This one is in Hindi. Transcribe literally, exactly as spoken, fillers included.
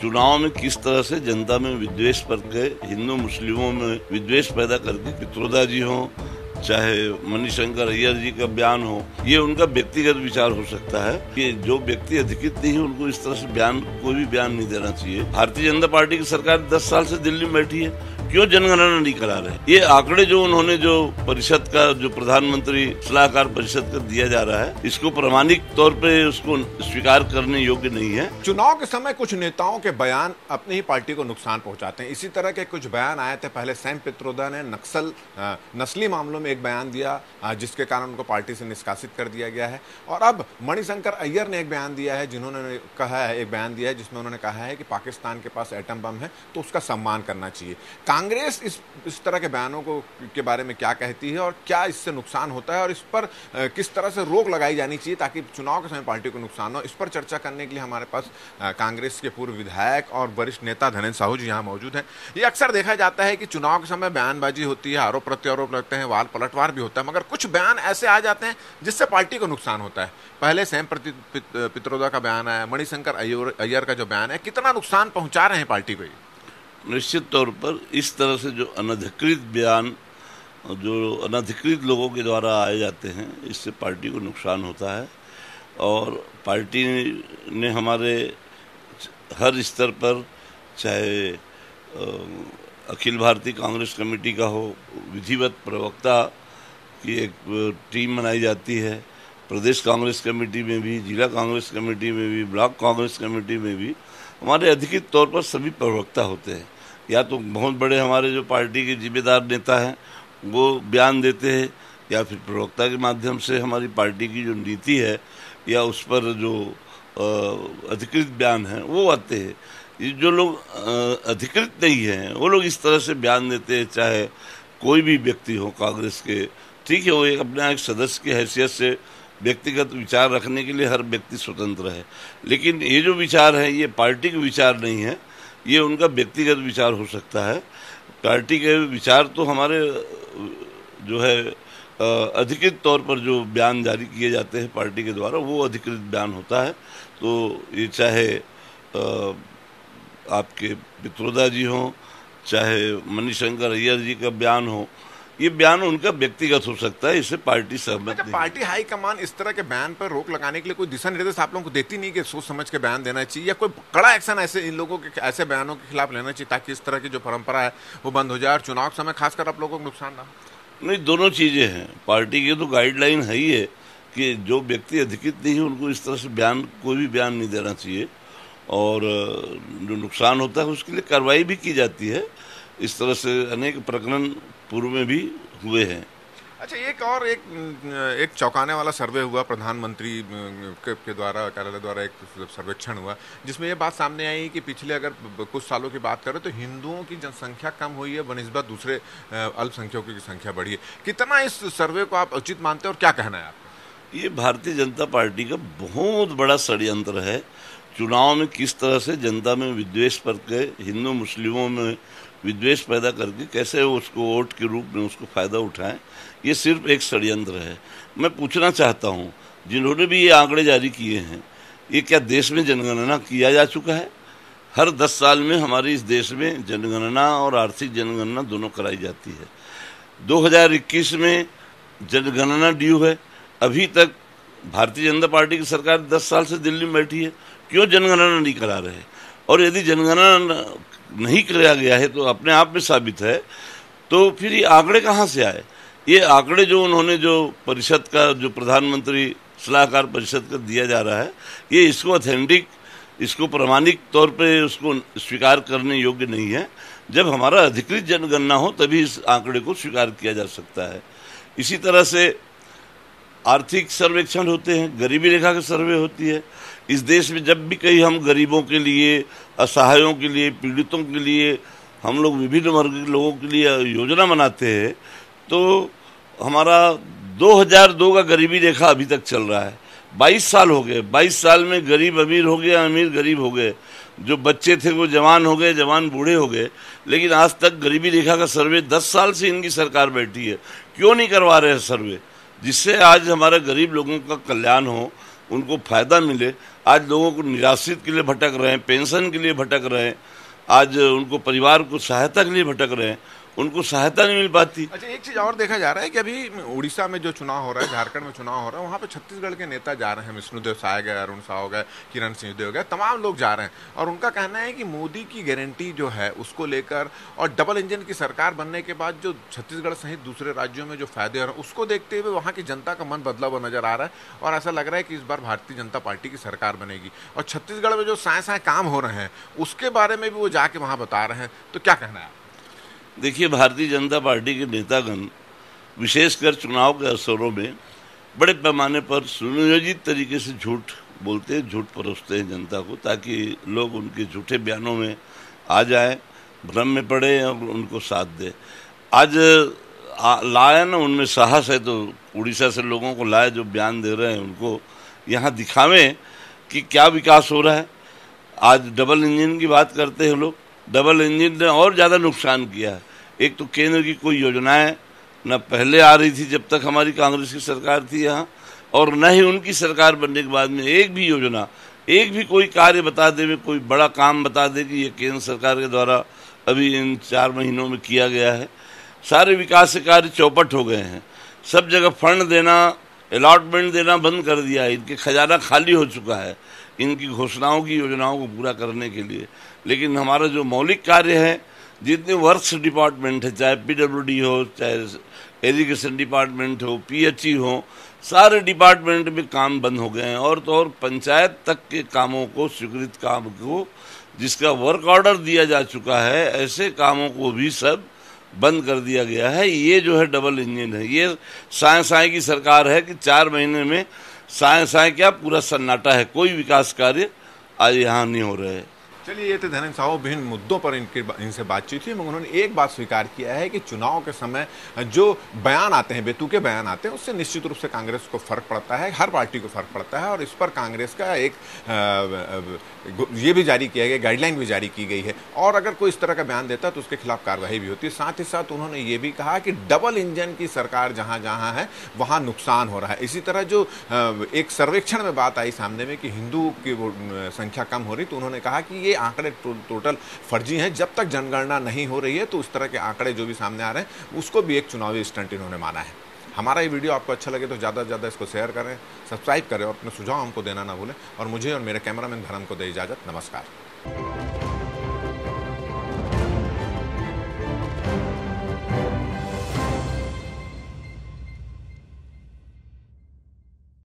चुनाव में किस तरह से जनता में विद्वेष करके, हिंदू मुस्लिमों में विद्वेष पैदा करके पित्रोदा जी हो, चाहे मणिशंकर अय्यर जी का बयान हो, ये उनका व्यक्तिगत विचार हो सकता है कि जो व्यक्ति अधिकृत नहीं है उनको इस तरह से बयान, कोई भी बयान नहीं देना चाहिए। भारतीय जनता पार्टी की सरकार दस साल से दिल्ली में बैठी है, क्यों जनगणना नहीं करा रहे? ये आंकड़े जो उन्होंने जो परिषद का, जो प्रधानमंत्री सलाहकार परिषद का दिया जा रहा है, इसको प्रामाणिक तौर पे उसको स्वीकार करने योग्य नहीं है। चुनाव के समय कुछ नेताओं के बयान अपनी ही पार्टी को नुकसान पहुंचाते हैं। इसी तरह के कुछ बयान आए थे। पहले सैम पित्रोदा ने नक्सल नस्ली मामलों में एक बयान दिया, जिसके कारण उनको पार्टी से निष्कासित कर दिया गया है। और अब मणिशंकर अय्यर ने एक बयान दिया है, जिन्होंने कहा है, एक बयान दिया है जिसमें उन्होंने कहा है कि पाकिस्तान के पास एटम बम है तो उसका सम्मान करना चाहिए। कांग्रेस इस इस तरह के बयानों को के बारे में क्या कहती है और क्या इससे नुकसान होता है और इस पर किस तरह से रोक लगाई जानी चाहिए ताकि चुनाव के समय पार्टी को नुकसान हो? इस पर चर्चा करने के लिए हमारे पास कांग्रेस के पूर्व विधायक और वरिष्ठ नेता धनेन्द्र साहू जी यहाँ मौजूद हैं। ये अक्सर देखा जाता है कि चुनाव के समय बयानबाजी होती है, आरोप प्रत्यारोप लगते हैं, वाल पलटवार भी होता है, मगर कुछ बयान ऐसे आ जाते हैं जिससे पार्टी को नुकसान होता है। पहले सैम पित्रोदा का बयान आया, मणिशंकर अय्यर का जो बयान है, कितना नुकसान पहुंचा रहे हैं पार्टी को? निश्चित तौर पर इस तरह से जो अनधिकृत बयान, जो अनधिकृत लोगों के द्वारा आए जाते हैं, इससे पार्टी को नुकसान होता है। और पार्टी ने हमारे हर स्तर पर, चाहे अखिल भारतीय कांग्रेस कमेटी का हो, विधिवत प्रवक्ता की एक टीम बनाई जाती है, प्रदेश कांग्रेस कमेटी में भी, जिला कांग्रेस कमेटी में भी, ब्लॉक कांग्रेस कमेटी में भी हमारे अधिकृत तौर पर सभी प्रवक्ता होते हैं। या तो बहुत बड़े हमारे जो पार्टी के जिम्मेदार नेता हैं वो बयान देते हैं, या फिर प्रवक्ता के माध्यम से हमारी पार्टी की जो नीति है या उस पर जो अधिकृत बयान है वो आते हैं। ये जो लोग अधिकृत नहीं हैं वो लोग इस तरह से बयान देते हैं, चाहे कोई भी व्यक्ति हो कांग्रेस के, ठीक है, वो एक अपना एक सदस्य की हैसियत से व्यक्तिगत विचार रखने के लिए हर व्यक्ति स्वतंत्र है, लेकिन ये जो विचार है ये पार्टी के विचार नहीं है, ये उनका व्यक्तिगत विचार हो सकता है। पार्टी के विचार तो हमारे जो है अधिकृत तौर पर जो बयान जारी किए जाते हैं पार्टी के द्वारा, वो अधिकृत बयान होता है। तो ये चाहे आपके पित्रोदा जी हों, चाहे मणिशंकर अय्यर जी का बयान हो, ये बयान उनका व्यक्तिगत हो सकता है, इससे पार्टी सहमत नहीं। पार्टी हाईकमान इस तरह के बयान पर रोक लगाने के लिए कोई दिशा निर्देश आप लोगों को देती नहीं कि सोच समझ के बयान देना चाहिए, या कोई कड़ा एक्शन ऐसे इन लोगों के ऐसे बयानों के खिलाफ लेना चाहिए ताकि इस तरह की जो परंपरा है वो बंद हो जाए और चुनाव के समय खासकर आप लोगों को नुकसान ना हो? नहीं, दोनों चीजें हैं। पार्टी की तो गाइडलाइन है ही है कि जो व्यक्ति अधिकृत नहीं है उनको इस तरह से बयान, कोई भी बयान नहीं देना चाहिए, और जो नुकसान होता है उसके लिए कार्रवाई भी की जाती है। इस तरह से अनेक प्रकरण पूर्व में भी हुए हैं। अच्छा, एक और एक एक चौंकाने वाला सर्वे हुआ प्रधानमंत्री के द्वारा, कार्यालय द्वारा एक सर्वेक्षण हुआ जिसमें ये बात सामने आई कि पिछले अगर कुछ सालों की बात करें तो हिंदुओं की जनसंख्या कम हुई है बनिस्बत दूसरे अल्पसंख्यकों की संख्या बढ़ी है। कितना इस सर्वे को आप उचित मानते हैं और क्या कहना है आपका? ये भारतीय जनता पार्टी का बहुत बड़ा षड्यंत्र है। चुनाव में किस तरह से जनता में विद्वेष करके, हिंदू मुस्लिमों में विद्वेष पैदा करके कैसे उसको वोट के रूप में उसको फायदा उठाएं, ये सिर्फ एक षड्यंत्र है। मैं पूछना चाहता हूं, जिन्होंने भी ये आंकड़े जारी किए हैं, ये क्या देश में जनगणना किया जा चुका है? हर दस साल में हमारे इस देश में जनगणना और आर्थिक जनगणना दोनों कराई जाती है। दो हज़ार इक्कीस में जनगणना ड्यू है, अभी तक भारतीय जनता पार्टी की सरकार दस साल से दिल्ली में बैठी है, क्यों जनगणना नहीं करा रहे? और यदि जनगणना नहीं कराया गया है तो अपने आप में साबित है, तो फिर ये आंकड़े कहाँ से आए? ये आंकड़े जो उन्होंने जो परिषद का, जो प्रधानमंत्री सलाहकार परिषद का दिया जा रहा है, ये इसको ऑथेंटिक, इसको प्रामाणिक तौर पे उसको स्वीकार करने योग्य नहीं है। जब हमारा अधिकृत जनगणना हो तभी इस आंकड़े को स्वीकार किया जा सकता है। इसी तरह से आर्थिक सर्वेक्षण होते हैं, गरीबी रेखा की सर्वे होती है। इस देश में जब भी कहीं हम गरीबों के लिए, असहायों के लिए, पीड़ितों के लिए, हम लोग विभिन्न वर्ग के लोगों के लिए योजना बनाते हैं, तो हमारा दो हज़ार दो का गरीबी रेखा अभी तक चल रहा है। बाईस साल हो गए, बाईस साल में गरीब अमीर हो गया, अमीर गरीब हो गए, जो बच्चे थे वो जवान हो गए, जवान बूढ़े हो गए, लेकिन आज तक गरीबी रेखा का सर्वे दस साल से इनकी सरकार बैठी है। क्यों नहीं करवा रहे हैं सर्वे, जिससे आज हमारे गरीब लोगों का कल्याण हो, उनको फायदा मिले। आज लोगों को निराश्रित के लिए भटक रहे हैं, पेंशन के लिए भटक रहे हैं, आज उनको परिवार को सहायता के लिए भटक रहे हैं, उनको सहायता नहीं मिल पाती। अच्छा, एक चीज और देखा जा रहा है कि अभी उड़ीसा में जो चुनाव हो रहा है, झारखंड में चुनाव हो रहा है, वहाँ पे छत्तीसगढ़ के नेता जा रहे हैं, विष्णुदेव साय गए, अरुण साह हो गए, किरण सिंहदेव गए, तमाम लोग जा रहे हैं और उनका कहना है कि मोदी की गारंटी जो है उसको लेकर और डबल इंजन की सरकार बनने के बाद जो छत्तीसगढ़ सहित दूसरे राज्यों में जो फायदे हो रहे हैं उसको देखते हुए वहाँ की जनता का मन बदला हुआ नजर आ रहा है और ऐसा लग रहा है कि इस बार भारतीय जनता पार्टी की सरकार बनेगी। और छत्तीसगढ़ में जो साए साए काम हो रहे हैं उसके बारे में भी वो जाके वहाँ बता रहे हैं, तो क्या कहना है? देखिए, भारतीय जनता पार्टी के नेतागण विशेषकर चुनाव के अवसरों में बड़े पैमाने पर सुनियोजित तरीके से झूठ बोलते हैं, झूठ परोसते हैं जनता को, ताकि लोग उनके झूठे बयानों में आ जाए, भ्रम में पड़े और उनको साथ दे। आज लाया ना उनमें साहस है तो उड़ीसा से लोगों को लाए जो बयान दे रहे हैं उनको यहाँ दिखावें कि क्या विकास हो रहा है। आज डबल इंजन की बात करते हैं लोग, डबल इंजन ने और ज़्यादा नुकसान किया है। एक तो केंद्र की कोई योजनाएं न पहले आ रही थी जब तक हमारी कांग्रेस की सरकार थी यहाँ, और न ही उनकी सरकार बनने के बाद में एक भी योजना, एक भी कोई कार्य बता दे, कोई बड़ा काम बता दे कि ये केंद्र सरकार के द्वारा अभी इन चार महीनों में किया गया है। सारे विकास के कार्य चौपट हो गए हैं, सब जगह फंड देना, अलॉटमेंट देना बंद कर दिया है, इनके खजाना खाली हो चुका है इनकी घोषणाओं की योजनाओं को पूरा करने के लिए। लेकिन हमारा जो मौलिक कार्य है, जितने वर्क्स डिपार्टमेंट है, चाहे पीडब्ल्यूडी हो, चाहे एजुकेशन डिपार्टमेंट हो, पीएचई हो, सारे डिपार्टमेंट में काम बंद हो गए हैं। और तो और पंचायत तक के कामों को, स्वीकृत काम को, जिसका वर्क ऑर्डर दिया जा चुका है, ऐसे कामों को भी सब बंद कर दिया गया है। ये जो है डबल इंजन है, ये साए साए की सरकार है कि चार महीने में साए साए क्या पूरा सन्नाटा है, कोई विकास कार्य आज यहाँ नहीं हो रहे हैं। चलिए, ये थे धनंजय साहू, विभिन्न मुद्दों पर इनके इनसे बातचीत हुई, मगर उन्होंने एक बात स्वीकार किया है कि चुनाव के समय जो बयान आते हैं, बेतुके बयान आते हैं, उससे निश्चित रूप से कांग्रेस को फर्क पड़ता है, हर पार्टी को फर्क पड़ता है। और इस पर कांग्रेस का एक ये भी जारी किया गया, गाइडलाइन भी जारी की गई है, और अगर कोई इस तरह का बयान देता है तो उसके खिलाफ कार्रवाई भी होती है। साथ ही साथ उन्होंने ये भी कहा कि डबल इंजन की सरकार जहां जहां है वहां नुकसान हो रहा है। इसी तरह जो एक सर्वेक्षण में बात आई सामने में कि हिंदू की संख्या कम हो रही, तो उन्होंने कहा कि ये आंकड़े टो, टोटल फर्जी हैं, जब तक जनगणना नहीं हो रही है तो उस तरह के आंकड़े जो भी सामने आ रहे हैं उसको भी एक चुनावी स्टंट इन्होंने माना है। हमारा ये वीडियो आपको अच्छा लगे तो ज़्यादा से ज़्यादा इसको शेयर करें, सब्सक्राइब करें और अपने सुझाव हमको देना ना भूलें। और मुझे और मेरे कैमरामैन धर्म को दे इजाज़त। नमस्कार।